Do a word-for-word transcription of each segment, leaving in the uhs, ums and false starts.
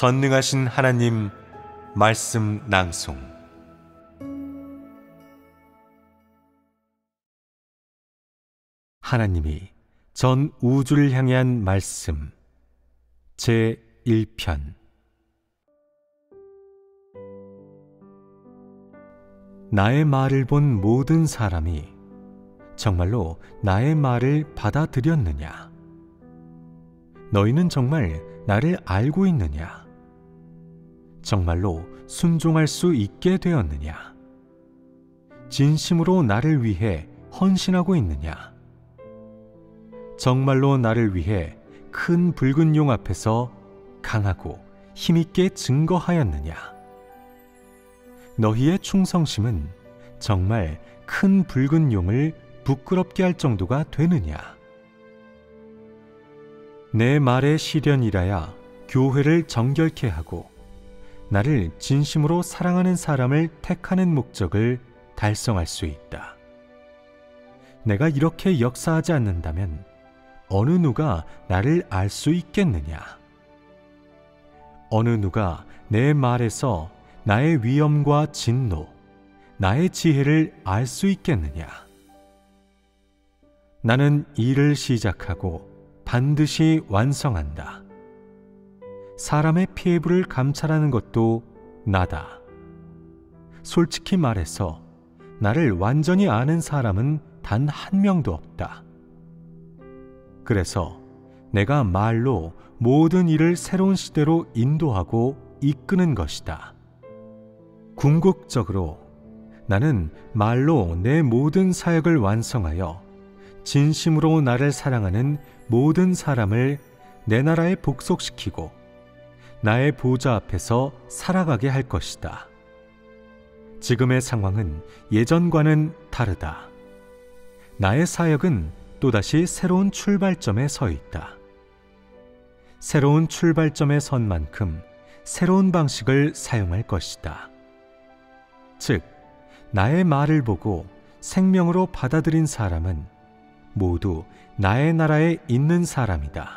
전능하신 하나님 말씀 낭송. 하나님이 전 우주를 향한 말씀 제일 편. 나의 말을 본 모든 사람이 정말로 나의 말을 받아들였느냐? 너희는 정말 나를 알고 있느냐? 정말로 순종할 수 있게 되었느냐? 진심으로 나를 위해 헌신하고 있느냐? 정말로 나를 위해 큰 붉은 용 앞에서 강하고 힘있게 증거하였느냐? 너희의 충성심은 정말 큰 붉은 용을 부끄럽게 할 정도가 되느냐? 내 말의 시련이라야 교회를 정결케 하고 나를 진심으로 사랑하는 사람을 택하는 목적을 달성할 수 있다. 내가 이렇게 역사하지 않는다면 어느 누가 나를 알 수 있겠느냐? 어느 누가 내 말에서 나의 위엄과 진노, 나의 지혜를 알 수 있겠느냐? 나는 일을 시작하고 반드시 완성한다. 사람의 피해부를 감찰하는 것도 나다. 솔직히 말해서 나를 완전히 아는 사람은 단 한 명도 없다. 그래서 내가 말로 모든 일을 새로운 시대로 인도하고 이끄는 것이다. 궁극적으로 나는 말로 내 모든 사역을 완성하여 진심으로 나를 사랑하는 모든 사람을 내 나라에 복속시키고 나의 보좌 앞에서 살아가게 할 것이다. 지금의 상황은 예전과는 다르다. 나의 사역은 또다시 새로운 출발점에 서 있다. 새로운 출발점에 선 만큼 새로운 방식을 사용할 것이다. 즉, 나의 말을 보고 생명으로 받아들인 사람은 모두 나의 나라에 있는 사람이다.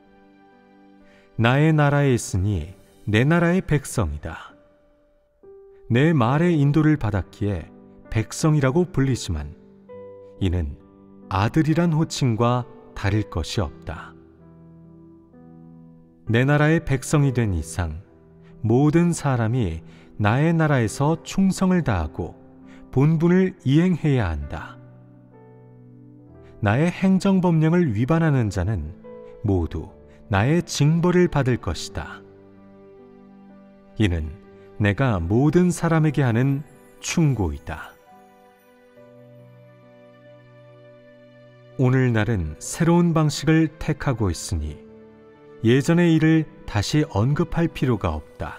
나의 나라에 있으니 내 나라의 백성이다. 내 말의 인도를 받았기에 백성이라고 불리지만 이는 아들이란 호칭과 다를 것이 없다. 내 나라의 백성이 된 이상 모든 사람이 나의 나라에서 충성을 다하고 본분을 이행해야 한다. 나의 행정법령을 위반하는 자는 모두 나의 징벌을 받을 것이다. 이는 내가 모든 사람에게 하는 충고이다. 오늘날은 새로운 방식을 택하고 있으니 예전의 일을 다시 언급할 필요가 없다.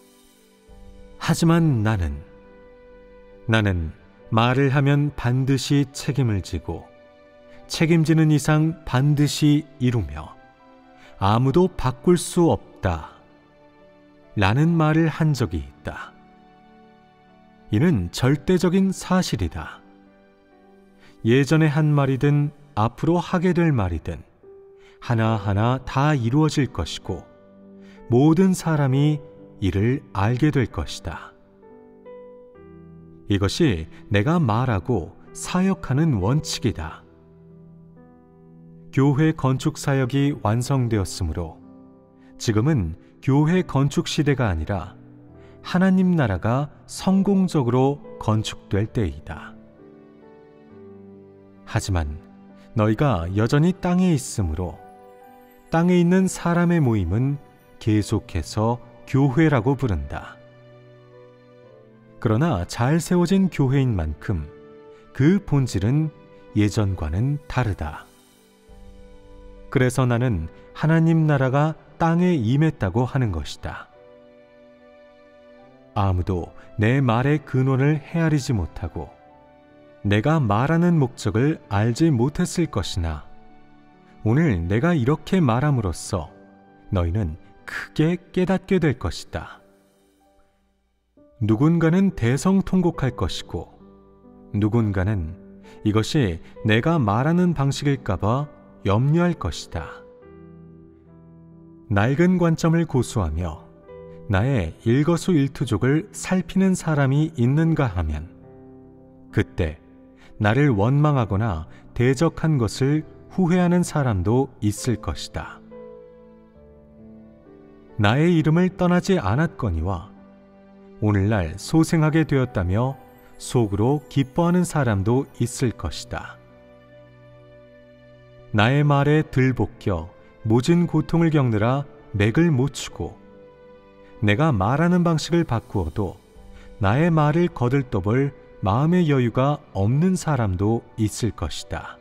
하지만 나는 나는 말을 하면 반드시 책임을 지고 책임지는 이상 반드시 이루며 아무도 바꿀 수 없다 라는 말을 한 적이 있다. 이는 절대적인 사실이다. 예전에 한 말이든 앞으로 하게 될 말이든 하나하나 다 이루어질 것이고 모든 사람이 이를 알게 될 것이다. 이것이 내가 말하고 사역하는 원칙이다. 교회 건축 사역이 완성되었으므로 지금은 교회 건축 시대가 아니라 하나님 나라가 성공적으로 건축될 때이다. 하지만 너희가 여전히 땅에 있으므로 땅에 있는 사람의 모임은 계속해서 교회라고 부른다. 그러나 잘 세워진 교회인 만큼 그 본질은 예전과는 다르다. 그래서 나는 하나님 나라가 땅에 임했다고 하는 것이다. 아무도 내 말의 근원을 헤아리지 못하고 내가 말하는 목적을 알지 못했을 것이나 오늘 내가 이렇게 말함으로써 너희는 크게 깨닫게 될 것이다. 누군가는 대성통곡할 것이고 누군가는 이것이 내가 말하는 방식일까봐 염려할 것이다. 낡은 관점을 고수하며 나의 일거수일투족을 살피는 사람이 있는가 하면 그때 나를 원망하거나 대적한 것을 후회하는 사람도 있을 것이다. 나의 이름을 떠나지 않았거니와 오늘날 소생하게 되었다며 속으로 기뻐하는 사람도 있을 것이다. 나의 말에 들볶여 모진 고통을 겪느라 맥을 못 추고 내가 말하는 방식을 바꾸어도 나의 말을 거들떠볼 마음의 여유가 없는 사람도 있을 것이다.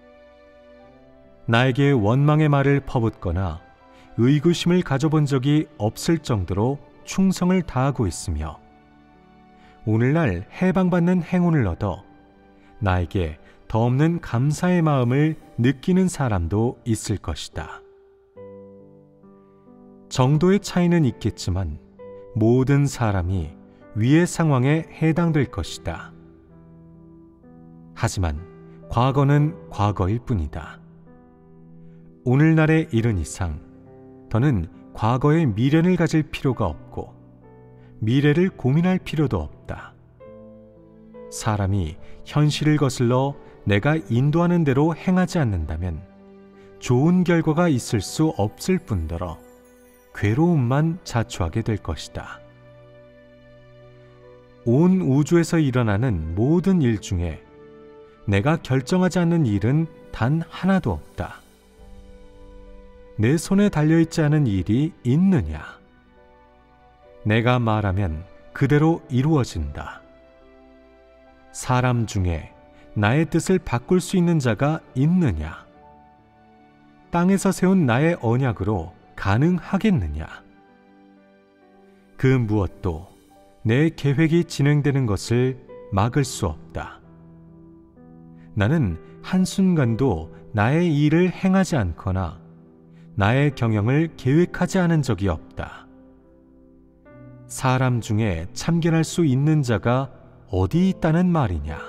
나에게 원망의 말을 퍼붓거나 의구심을 가져본 적이 없을 정도로 충성을 다하고 있으며 오늘날 해방받는 행운을 얻어 나에게 더없는 감사의 마음을 느끼는 사람도 있을 것이다. 정도의 차이는 있겠지만 모든 사람이 위의 상황에 해당될 것이다. 하지만 과거는 과거일 뿐이다. 오늘날에 이른 이상 더는 과거의 미련을 가질 필요가 없고 미래를 고민할 필요도 없다. 사람이 현실을 거슬러 내가 인도하는 대로 행하지 않는다면 좋은 결과가 있을 수 없을 뿐더러 괴로움만 자초하게 될 것이다. 온 우주에서 일어나는 모든 일 중에 내가 결정하지 않는 일은 단 하나도 없다. 내 손에 달려있지 않은 일이 있느냐? 내가 말하면 그대로 이루어진다. 사람 중에 나의 뜻을 바꿀 수 있는 자가 있느냐? 땅에서 세운 나의 언약으로 가능하겠느냐? 그 무엇도 내 계획이 진행되는 것을 막을 수 없다. 나는 한순간도 나의 일을 행하지 않거나 나의 경영을 계획하지 않은 적이 없다. 사람 중에 참견할 수 있는 자가 어디 있다는 말이냐?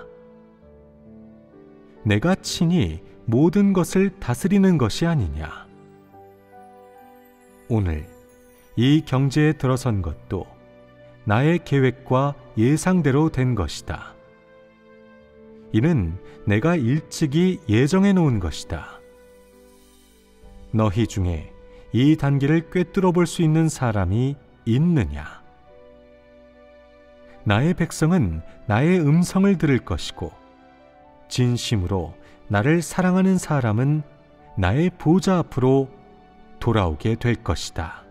내가 친히 모든 것을 다스리는 것이 아니냐? 오늘 이 경제에 들어선 것도 나의 계획과 예상대로 된 것이다. 이는 내가 일찍이 예정해 놓은 것이다. 너희 중에 이 단계를 꿰뚫어 볼 수 있는 사람이 있느냐? 나의 백성은 나의 음성을 들을 것이고 진심으로 나를 사랑하는 사람은 나의 보좌 앞으로 돌아오게 될 것이다.